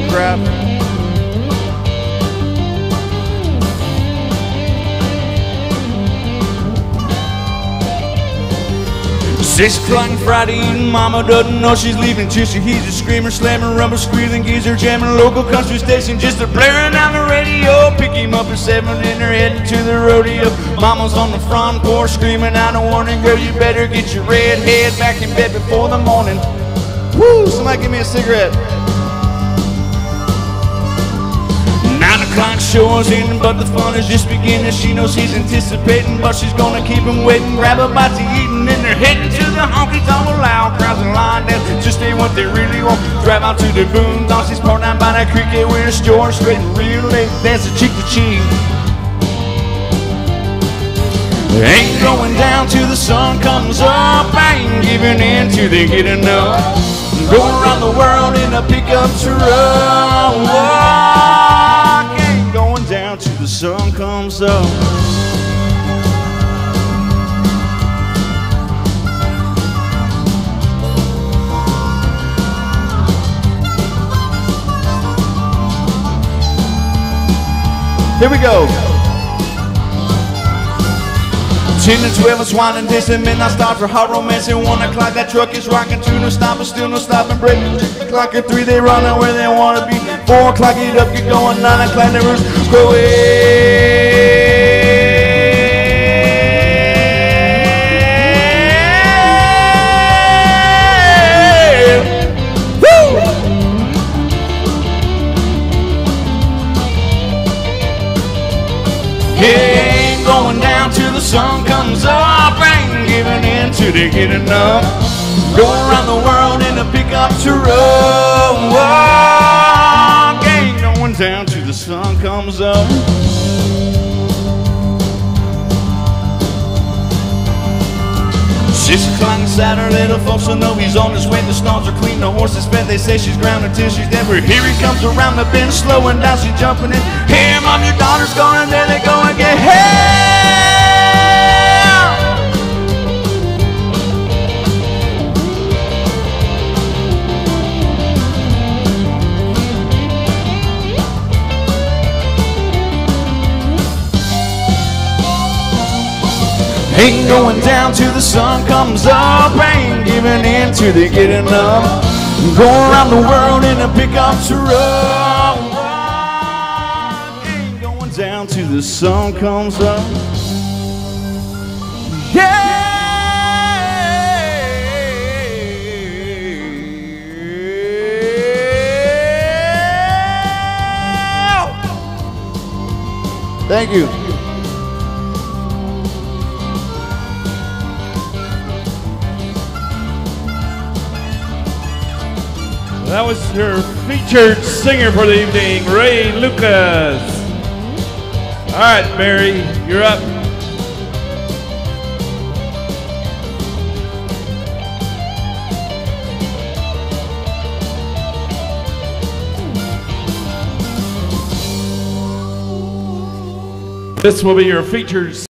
grab. Six o'clock Friday evening, mama doesn't know she's leaving till she hears a screamer, slamming, rumble, squealing, geezer jamming, local country station just a blaring on the radio. Pick him up at 7 and they're heading to the rodeo. Mama's on the front porch screaming out a warning, girl, you better get your red head back in bed before the morning. Woo, somebody give me a cigarette. 9 o'clock shows in, but the fun is just beginning. She knows he's anticipating, but she's gonna keep him waiting. Grab a bite to eat and then they're heading to the honky-tonk. Loud crowds and line dance, just ain't what they really want. Drive out to the boondocks, she's parked down by that creek. They wear a store straight and real late, dancing cheek to cheek. Ain't going down till the sun comes up. I ain't giving in till they get enough. Go around the world in a pickup truck. Ain't going down till the sun comes up. Here we go. 10 to 12 is winding distant, midnight start for hot romance. At 1 o'clock that truck is rocking, 2 no stopping, still no stopping, breaking. 6 o'clock at 3 they running where they wanna be. 4 o'clock get up, get going, 9 o'clock the roost go ain't going down till the sun comes up. Ain't giving in till they get enough. Go around the world in a pickup truck. Ain't going down till the sun comes up. Six o'clock Saturday, the folks will know he's on his way. The stalls are clean, the horse is fed. They say she's grounded till she's dead. But here he comes around the bend, slowing down, she's jumping in. Hey, mom, your daughter's going, and there they go again. Hey! Ain't going down till the sun comes up. Ain't giving in till they get enough. Go around the world in a pickup truck. Ain't going down till the sun comes up. Yeah. Thank you. That was your featured singer for the evening, Ray Lucas. All right, Mary, you're up. This will be your featured